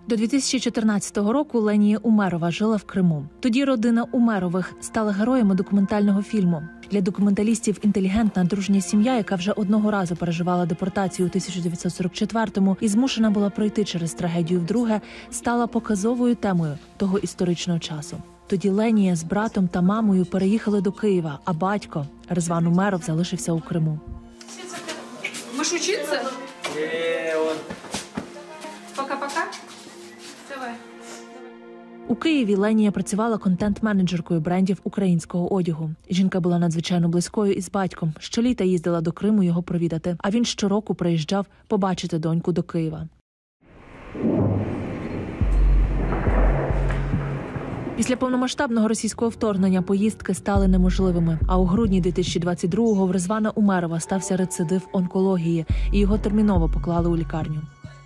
До 2014 року Ленія Умерова жила в Криму. Тоді родина Умерових стала героями документального фільму. Для документалістів інтелігентна дружня сім'я, яка вже одного разу переживала депортацію у 1944-му і змушена була пройти через трагедію вдруге, стала показовою темою того історичного часу. Тоді Ленія з братом та мамою переїхали до Києва, а батько, Резван Умеров, залишився у Криму. Будешь учиться? Пока-пока. Давай. У Києві Ленія працювала контент-менеджеркою брендів українського одягу. Жінка була надзвичайно близькою із батьком. Щоліта їздила до Криму його провідати, а він щороку приїжджав побачити доньку до Києва. Після повномасштабного російського вторгнення поїздки стали неможливими. А у грудні 2022-го в Резвана Умерова стався рецидив онкології, і його терміново поклали у лікарню.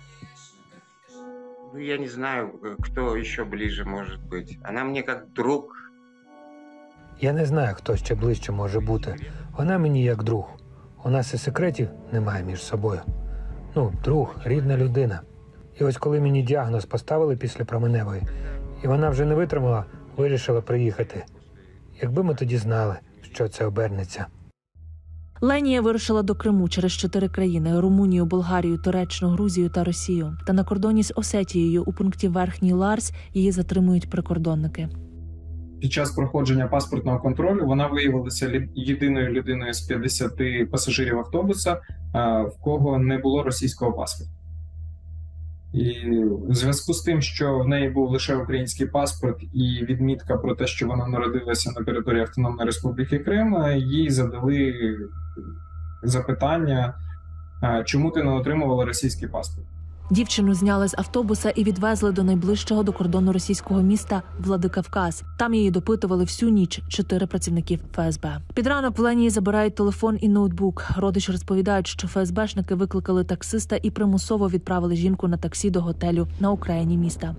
Я не знаю, хто ще ближче може бути. Вона мені як друг. Я не знаю, хто ще ближче може бути. Вона мені як друг. У нас і секретів немає між собою. Друг, рідна людина. І ось коли мені діагноз поставили після променевої, і вона вже не витримала, вирішила приїхати. Якби ми тоді знали, що це обернеться. Ленія вирушила до Криму через 4 країни – Румунію, Болгарію, Туреччину, Грузію та Росію. Та на кордоні з Осетією у пункті Верхній Ларс її затримують прикордонники. Під час проходження паспортного контролю вона виявилася єдиною людиною з 50 пасажирів автобуса, в кого не було російського паспорту. І в зв'язку з тим, що в неї був лише український паспорт і відмітка про те, що вона народилася на території Автономної Республіки Крим, їй задали запитання, чому ти не отримувала російський паспорт. Дівчину зняли з автобуса і відвезли до найближчого до кордону російського міста Владикавказ. Там її допитували всю ніч 4 працівників ФСБ. Під ранок в Ленії забирають телефон і ноутбук. Родичі розповідають, що ФСБшники викликали таксиста і примусово відправили жінку на таксі до готелю на окраїні міста.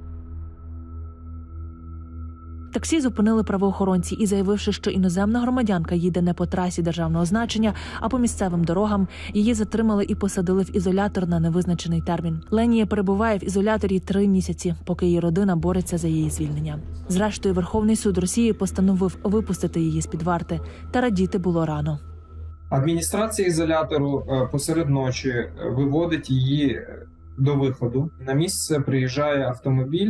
Таксі зупинили правоохоронці і, заявивши, що іноземна громадянка їде не по трасі державного значення, а по місцевим дорогам, її затримали і посадили в ізолятор на невизначений термін. Ленія перебуває в ізоляторі 3 місяці, поки її родина бореться за її звільнення. Зрештою, Верховний суд Росії постановив випустити її з-під варти. Та радіти було рано. Адміністрація ізолятору посеред ночі виводить її до виходу. На місце приїжджає автомобіль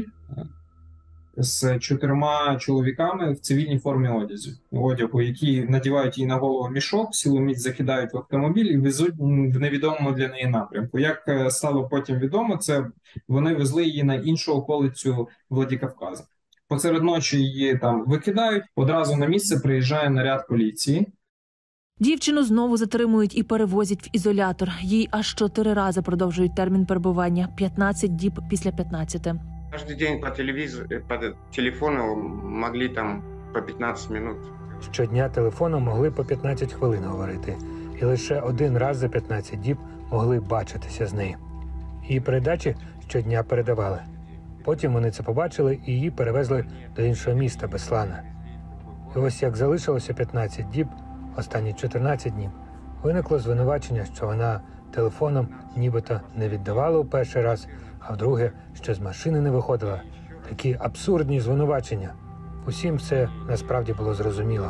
з 4 чоловіками в цивільній формі одягу, які надівають їй на голову мішок, силоміць закидають в автомобіль і везуть в невідомому для неї напрямку. Як стало потім відомо, це вони везли її на іншу околицю Владикавказа. Посеред ночі її там викидають, одразу на місце приїжджає наряд поліції. Дівчину знову затримують і перевозять в ізолятор. Їй аж 4 рази продовжують термін перебування – 15 діб після 15. Кожен день по телефону могли там по 15 минут. Щодня телефоном могли по 15 хвилин говорити. І лише 1 раз за 15 діб могли бачитися з нею. Її передачі щодня передавали. Потім вони це побачили і її перевезли до іншого міста, Беслана. І ось як залишилося 15 діб, останні 14 днів, виникло звинувачення, що вона телефоном нібито не віддавала у перший раз, а вдруге, що з машини не виходила. Такі абсурдні звинувачення. Усім це насправді було зрозуміло.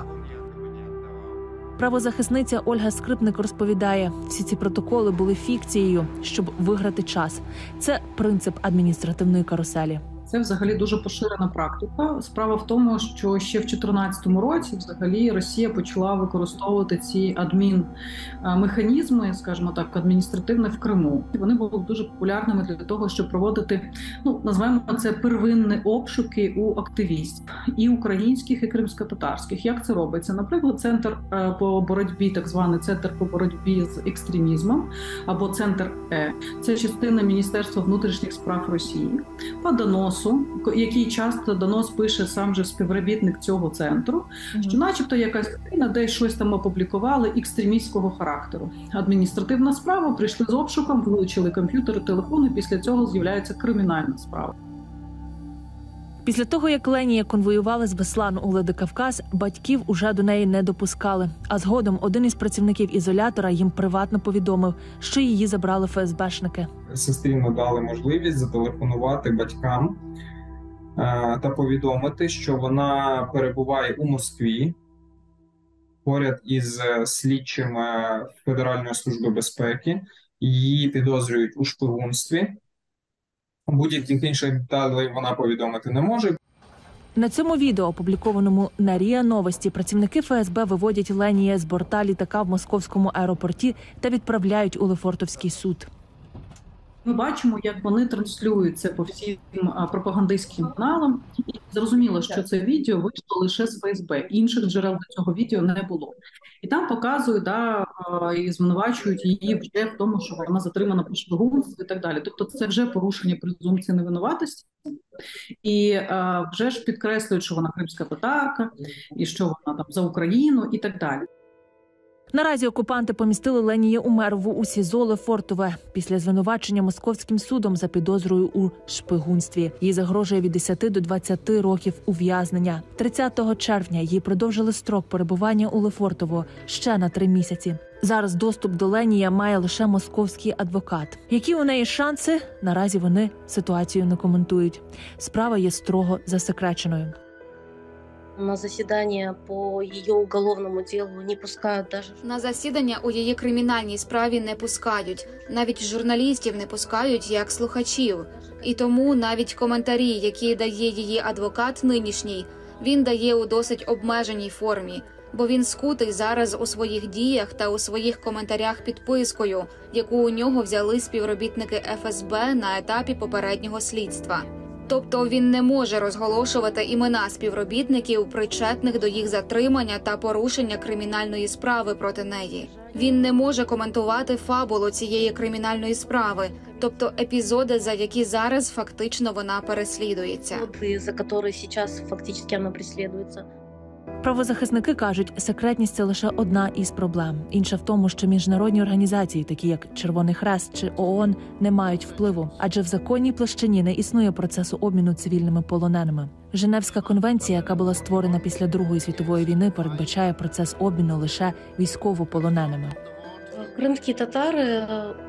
Правозахисниця Ольга Скрипник розповідає, всі ці протоколи були фікцією, щоб виграти час. Це принцип адміністративної каруселі. Це взагалі дуже поширена практика. Справа в тому, що ще в 2014 році взагалі Росія почала використовувати ці адмінмеханізми, скажімо так, адміністративні в Криму. Вони були дуже популярними для того, щоб проводити, назвемо це первинні обшуки у активістів і українських, і кримськотатарських. Як це робиться? Наприклад, центр по боротьбі, так званий центр по боротьбі з екстремізмом, або центр Е. Це частина Міністерства внутрішніх справ Росії. По доносу, який часто донос пише сам же співробітник цього центру, що начебто якась країна десь щось там опублікували екстремістського характеру. Адміністративна справа, прийшли з обшуком, вилучили комп'ютери, телефони, після цього з'являється кримінальна справа. Після того, як Ленія конвоювали з Беслану у Владикавказ, батьків уже до неї не допускали. А згодом один із працівників ізолятора їм приватно повідомив, що її забрали ФСБшники. Сестрі надали можливість зателефонувати батькам та повідомити, що вона перебуває у Москві поряд із слідчим Федеральної служби безпеки. Її підозрюють у шпигунстві. Будь-яких інших деталей вона повідомити не може. На цьому відео, опублікованому на РІА Новості, працівники ФСБ виводять Ленія з борта літака в московському аеропорті та відправляють у Лефортовський суд. Ми бачимо, як вони транслюють це по всім пропагандистським каналам. І зрозуміло, що це відео вийшло лише з ФСБ. Інших джерел до цього відео не було. І там показують, і звинувачують її вже в тому, що вона затримана по шпигунству і так далі. Тобто це вже порушення презумпції невинуватості. І вже ж підкреслюють, що вона кримська татарка, і що вона там за Україну і так далі. Наразі окупанти помістили Ленію Умерову у СІЗО Лефортове після звинувачення московським судом за підозрою у шпигунстві. Їй загрожує від 10 до 20 років ув'язнення. 30 червня їй продовжили строк перебування у Лефортово ще на 3 місяці. Зараз доступ до Ленія має лише московський адвокат. Які у неї шанси? Наразі вони ситуацію не коментують. Справа є строго засекреченою. На засідання по її уголовному ділу не пускають даже. На засідання у її кримінальній справі не пускають. Навіть журналістів не пускають як слухачів. І тому навіть коментарі, які дає її адвокат нинішній, він дає у досить обмеженій формі. Бо він скутий зараз у своїх діях та у своїх коментарях підпискою, яку у нього взяли співробітники ФСБ на етапі попереднього слідства. Тобто він не може розголошувати імена співробітників, причетних до їх затримання та порушення кримінальної справи проти неї. Він не може коментувати фабулу цієї кримінальної справи, тобто епізоди, за які зараз фактично вона переслідується. За які зараз фактично вона переслідується. Правозахисники кажуть, секретність – це лише одна із проблем. Інша в тому, що міжнародні організації, такі як Червоний Хрест чи ООН, не мають впливу, адже в законній площині не існує процесу обміну цивільними полоненими. Женевська конвенція, яка була створена після Другої світової війни, передбачає процес обміну лише військовополоненими. Кримські татари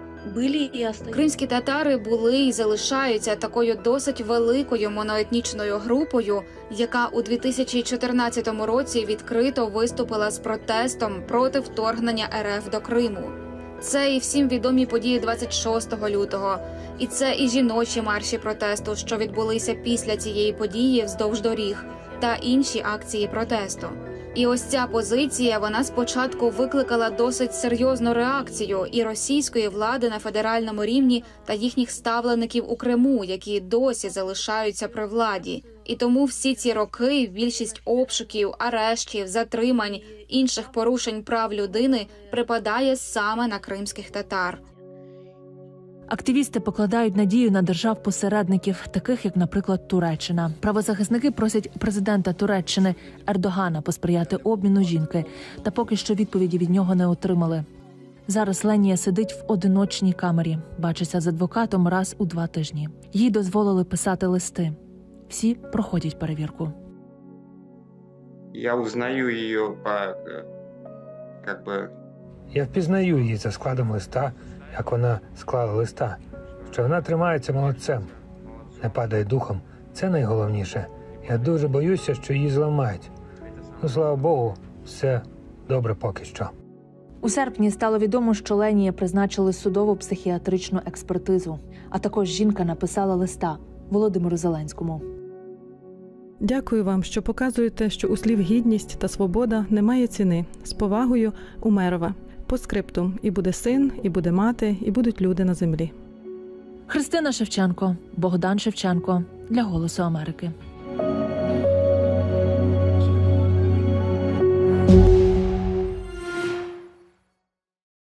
Кримські татари були і залишаються такою досить великою моноетнічною групою, яка у 2014 році відкрито виступила з протестом проти вторгнення РФ до Криму. Це і всім відомі події 26 лютого, і це і жіночі марші протесту, що відбулися після цієї події вздовж доріг, та інші акції протесту. І ось ця позиція, вона спочатку викликала досить серйозну реакцію і російської влади на федеральному рівні та їхніх ставлеників у Криму, які досі залишаються при владі. І тому всі ці роки більшість обшуків, арештів, затримань, інших порушень прав людини припадає саме на кримських татар. Активісти покладають надію на держав-посередників, таких як, наприклад, Туреччина. Правозахисники просять президента Туреччини Ердогана посприяти обміну жінки, та поки що відповіді від нього не отримали. Зараз Ленія сидить в одиночній камері, бачиться з адвокатом раз у 2 тижні. Їй дозволили писати листи. Всі проходять перевірку. Я узнаю її Я впізнаю її за складом листа, як вона склала листа, що вона тримається молодцем, не падає духом. Це найголовніше. Я дуже боюся, що її зламають. Слава Богу, все добре поки що. У серпні стало відомо, що Ленії призначили судову психіатричну експертизу. А також жінка написала листа Володимиру Зеленському. Дякую вам, що показуєте, що у слів гідність та свобода немає ціни. З повагою, Умерова. По скрипту. І буде син, і буде мати, і будуть люди на землі. Христина Шевченко, Богдан Шевченко. Для «Голосу Америки».